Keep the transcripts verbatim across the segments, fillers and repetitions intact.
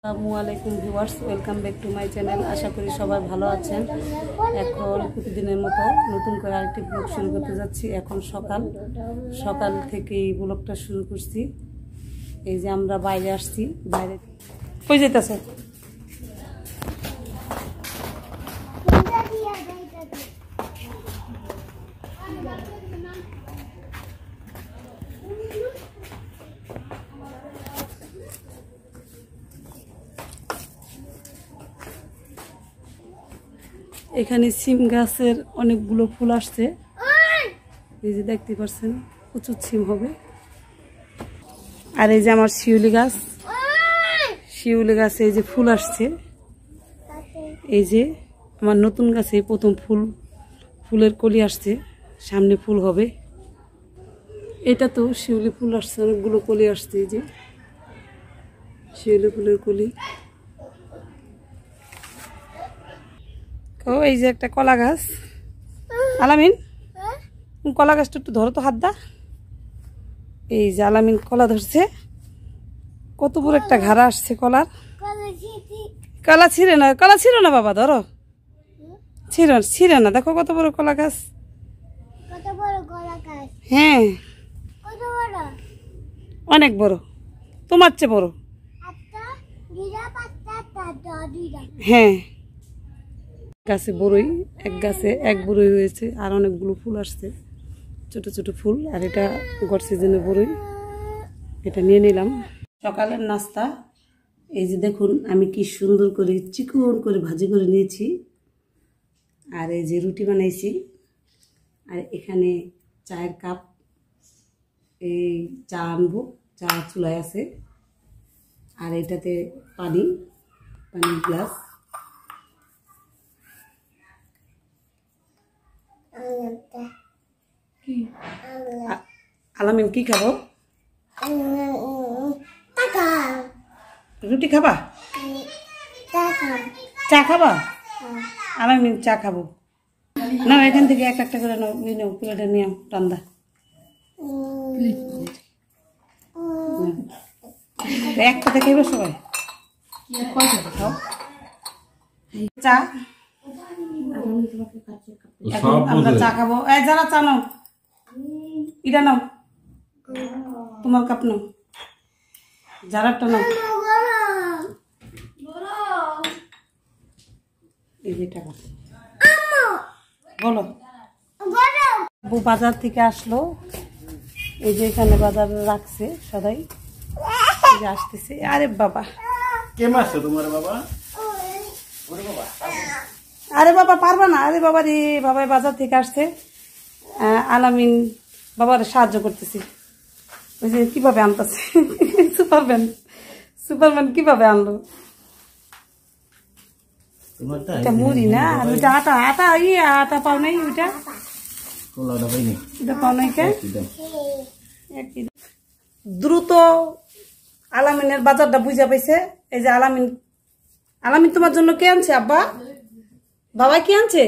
আসসালামুয়ালাইকুম viewers, welcome back to my channel. আশা করি সবাই ভালো আছেন। এখন প্রতিদিনের মতো নতুন করে আরেকটি ব্লগ শুরু করতে যাচ্ছি। এখন সকাল সকাল থেকে এই ব্লগটা শুরু করছি। এই যে আমরা বাইরে আসছি। বাইরে কই যেতেছে? এখানে সিম গাছের অনেকগুলো ফুল আসছে। এই যে দেখতে পাচ্ছেন, প্রচুর সিম হবে। আর এই যে আমার শিউলি গাছ, শিউলি গাছে এই যে ফুল আসছে। এই যে আমার নতুন গাছে প্রথম ফুল, ফুলের কলি আসছে, সামনে ফুল হবে। এটা তো শিউলি ফুল আসছে, অনেকগুলো কলি আসছে। এই যে শিউলি ফুলের কলি। ও এই যে একটা কলা গাছ। আলামিন, কলা গাছটা একটু ধরো তো, হাত দা। এই যে আলামিন কলা ধরছে। কত বড় একটা ঘাড়া আসছে কলার। কলা ছিঁড়ে না, কলা ছিঁড়ো না বাবা, ধরো। ছিঁড়ো ছিঁড়ে না, দেখো কত বড় কলা গাছ। হ্যাঁ অনেক বড়, তোমার চেয়ে বড়। হ্যাঁ গাছে বড়ই, এক গাছে এক বড়ই হয়েছে, আর অনেকগুলো ফুল আসছে, ছোট ছোট ফুল। আর এটা গড় সিজনে বড়ই, এটা নিয়ে নিলাম। সকালের নাস্তা এই যে দেখুন, আমি কি সুন্দর করে চিকন করে ভাজি করে নিয়েছি। আর এই যে রুটি বানাইছি। আর এখানে চায়ের কাপ, এই চা আনবো, চা চুলায় আছে। আর এটাতে পানি, পানির গ্লাস। আলামিন কি খাবো? রুটি খাবা? চা খাবা? আলামিন চা খাবো না, এখান থেকে এক একটা করে নাও, প্লেটে নিয়ে ঠান্ডা। একটাতে খাইবে সবাই? চা আমরা চা খাবো। এই যারা চা নাও, এটা নাও, তোমার কাপ নাও, যারাটা নাও। এই যে টাকা বলো। বউ বাজার থেকে আসলো। এই যে এখানে বাজার রাখছে সদাই, আসতেছে। আরে বাবা, কে মারছে তোমার বাবা? আরে বাবা পারবা না। আরে বাবা রে, বাবা বাজার থেকে আসছে। আলামিন বাবার সাহায্য করতেছি। ওই যে কিভাবে আনতেছে, সুপারম্যান, সুপারম্যান কিভাবে আনলো। এটা মুড়ি না, আর ওইটা আটা, আটা ইয়ে আটা পাও নাই, ওইটা এটা পাও নাই। কে দ্রুত আলামিনের বাজারটা বুঝা পাইছে। এই যে আলামিন, আলামিন তোমার জন্য কে আনছে? আব্বা বাবা কি আনছে?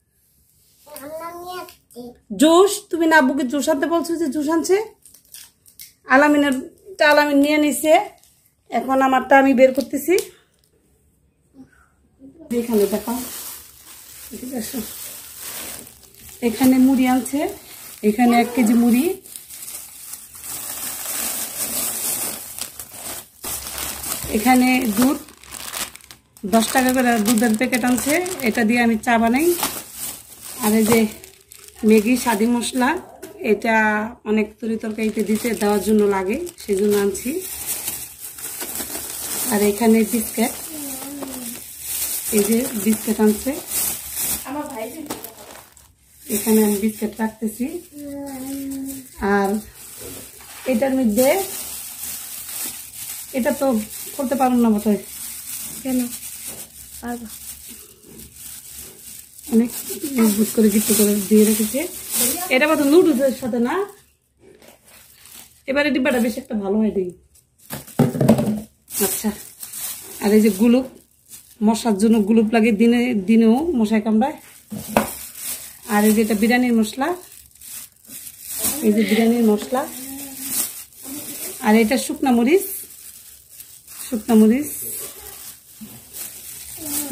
জুস। তুমি না আব্বুকে জুস আনতে বলছো, যে জুস আনছে। আলামিনের আলামিন নিয়ে নিছে। এখন আমারটা আমি বের করতেছি। এখানে দেখো, ঠিক আছে, এখানে মুড়ি আনছে। এখানে এক কেজি মুড়ি। এখানে দুধ, দশ টাকা করে দুধের প্যাকেট আনছে। এটা দিয়ে আমি চা বানাই। আর এই যে ম্যাগি স্বাদি মশলা, এটা অনেক তরি তরকারিতে দিতে দেওয়ার জন্য লাগে, সেই জন্য আনছি। আর এখানে বিস্কিট, এই যে বিস্কিট আনছে। এখানে আমি বিস্কিট রাখতেছি। আর এটার মধ্যে, এটা তো করতে পারবো না বোধহয়। কেন পারবো? অনেক মজবুত করে গিফট করে দিয়ে রেখেছে। এটা বোধহয় নুডলসের সাথে না। এবারে ডিব্বাটা বেশ একটা ভালো হয় দিই। আচ্ছা, আর এই যে গুলুপ, মশার জন্য গুলুপ লাগে, দিনে দিনেও মশায় কামড়ায়। আর এই যে এটা বিরিয়ানির মশলা, এই যে বিরিয়ানির মশলা। আর এটা শুকনা মরিচ, শুকনা মরিচ।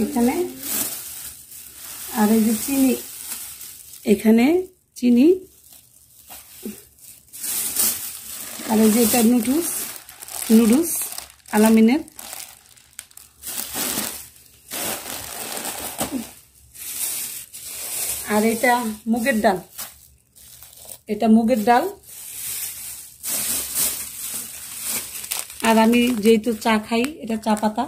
এখানে, আর এই যে চিনি, এখানে চিনি, আর এই যে এটা নুডলস, নুডলস আলামিনের। আর এটা মুগের ডাল, এটা মুগের ডাল। আর আমি যেহেতু চা খাই, এটা চা পাতা।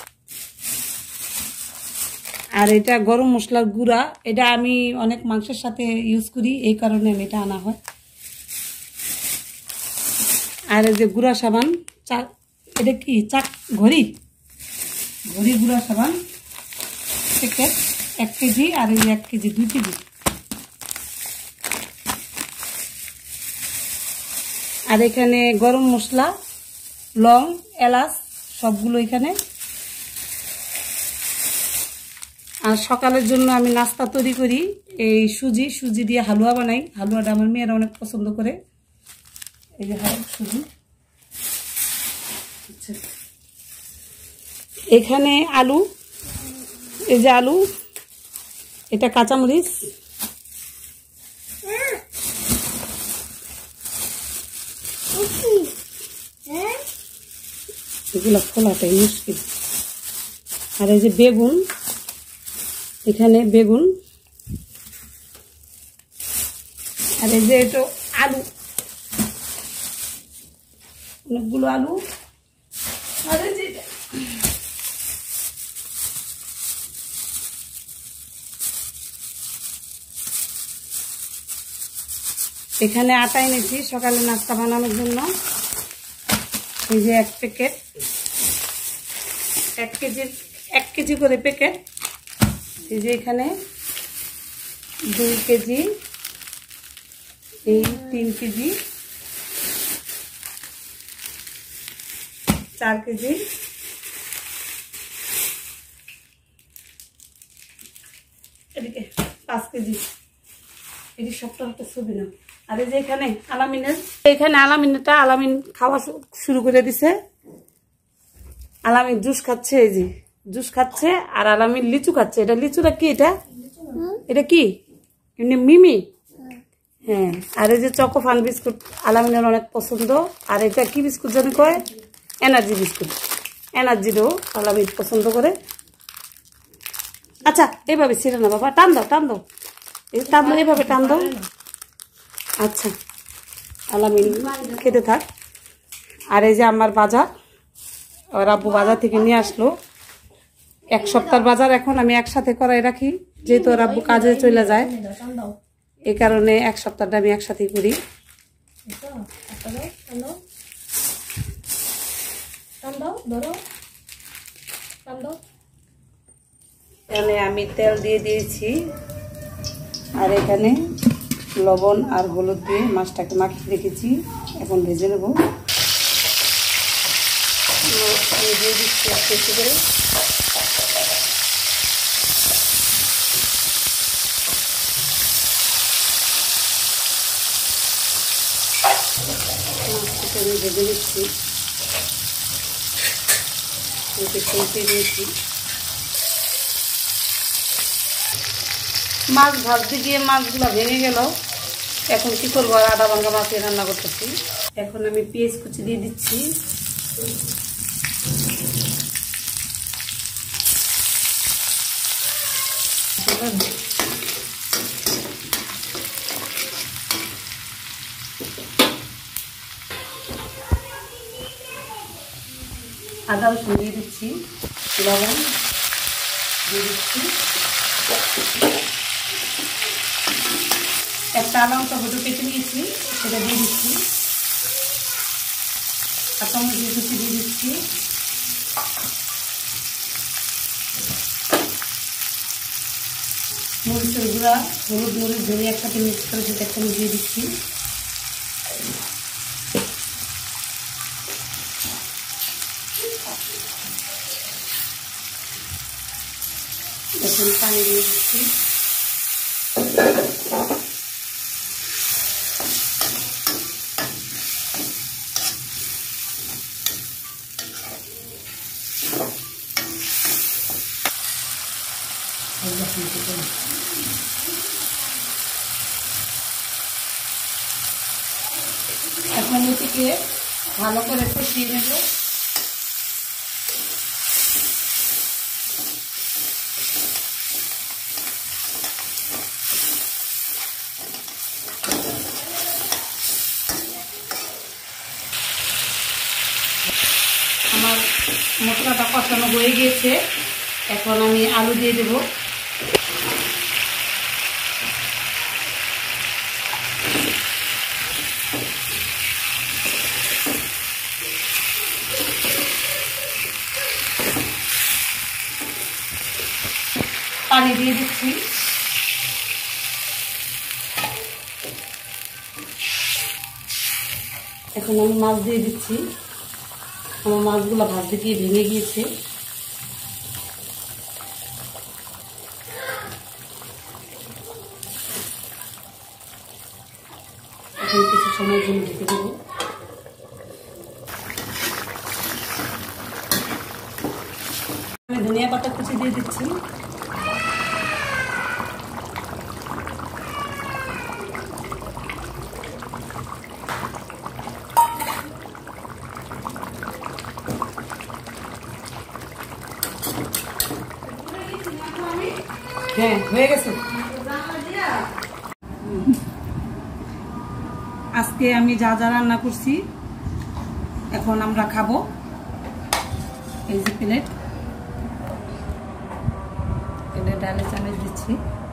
আর এটা গরম মশলার গুঁড়া, এটা আমি অনেক মাংসের সাথে ইউজ করি, এই কারণে আমি এটা আনা হয়। আর এই যে গুঁড়া সাবান, চা, এটা কি চা ঘড়ি, ঘড়ি গুঁড়া সাবান প্যাকেট এক কেজি, আর এই এক কেজি দুই কেজি। আর এখানে গরম মশলা, লং, এলাচ সবগুলো এখানে। আর সকালের জন্য আমি নাস্তা তৈরি করি, এই সুজি, সুজি দিয়ে হালুয়া বানাই। হালুয়াটা আমার মেয়েরা অনেক পছন্দ করে। এই যে সুজি। এখানে আলু, এই যে আলু, এটা কাঁচামরিচ, এগুলো খোলাটাই মুশকিল। আর এই যে বেগুন, এখানে বেগুন, আর এই যে এটা আলু, অনেকগুলো আলু। আর এই যে এখানে আটা এনেছি সকালে নাস্তা বানানোর জন্য। এই যে এক প্যাকেট, এক কেজি এক কেজি করে প্যাকেট। এই যে এখানে দুই কেজি, এই তিন কেজি, চার কেজি, এদিকে পাঁচ কেজি। এটি সবটা একটা ছবি না। আর এই যে এখানে আলামিনের, এখানে আলামিনটা আলামিন খাওয়া শুরু করে দিছে। আলামিন জুস খাচ্ছে, এই যে জুস খাচ্ছে। আর আলামিন লিচু খাচ্ছে। এটা লিচুটা কি? এটা এটা কি এমনি মিমি? হ্যাঁ। আর এই যে চকোফান বিস্কুট আলামিনের অনেক পছন্দ। আর এটা কি বিস্কুট জানি কয়? Energy biscuit. এনার্জিরও আলামিন পছন্দ করে। আচ্ছা এইভাবে ছিল না বাবা, টান দাও টান দাও, এই টান দাও, এইভাবে টান দাও। আচ্ছা আলামিন খেতে থাক। আর এই যে আমার বাজার, ওর আব্বু বাজার থেকে নিয়ে আসলো এক সপ্তাহের বাজার। এখন আমি একসাথে করাই রাখি, যেহেতু ওর আব্বু কাজে চলে যায়, এই কারণে এক সপ্তাহটা আমি একসাথেই করি। এখানে আমি তেল দিয়ে দিয়েছি, আর এখানে লবণ আর হলুদ দিয়ে মাছটাকে মাখিয়ে রেখেছি। এখন ভেজে নেব। দিয়ে দিচ্ছি একটু করে। মাছটাকে আমি ভেজে দিচ্ছি, কলতে দিয়েছি। মাছ ভাজতে গিয়ে মাছগুলো ভেঙে গেল। এখন কি করবো, আর আধা ভাঙা মাছে রান্না করতেছি। এখন আমি পেঁয়াজ কুচি দিয়ে দিচ্ছি। আদা রসুন দিয়ে দিচ্ছি, লবণ দিয়ে দিচ্ছি, একটা আলাম টমেটো কেটে নিয়েছি সেটা দিয়ে দিচ্ছি, আর টমেটো কুচি দিয়ে দিচ্ছি। মরিচের গুঁড়া, হলুদ, মরিচ, ধরে একসাথে মিক্স করে সেটা একটা দিয়ে দিচ্ছি। এখন পানি দিয়ে দিচ্ছি। এখন এটিকে ভালো করে কষিয়ে নেব। আমার মশলাটা কষানো হয়ে গিয়েছে, এখন আমি আলু দিয়ে দেব। পানি দিয়ে দিচ্ছি। এখন আমি মাছ দিয়ে দিচ্ছি। আমার মাছগুলো ভাজতে গিয়ে ভেঙে গিয়েছে। এখন কিছু সময়ের জন্য ঢেকে দেবো। আমি ধনিয়া পাতা কুচি দিয়ে দিচ্ছি। হ্যাঁ, হয়ে গেছে। আজকে আমি যা যা রান্না করছি এখন আমরা খাবো। এই যে প্লেট, প্লেট ডালে চামচ দিচ্ছি।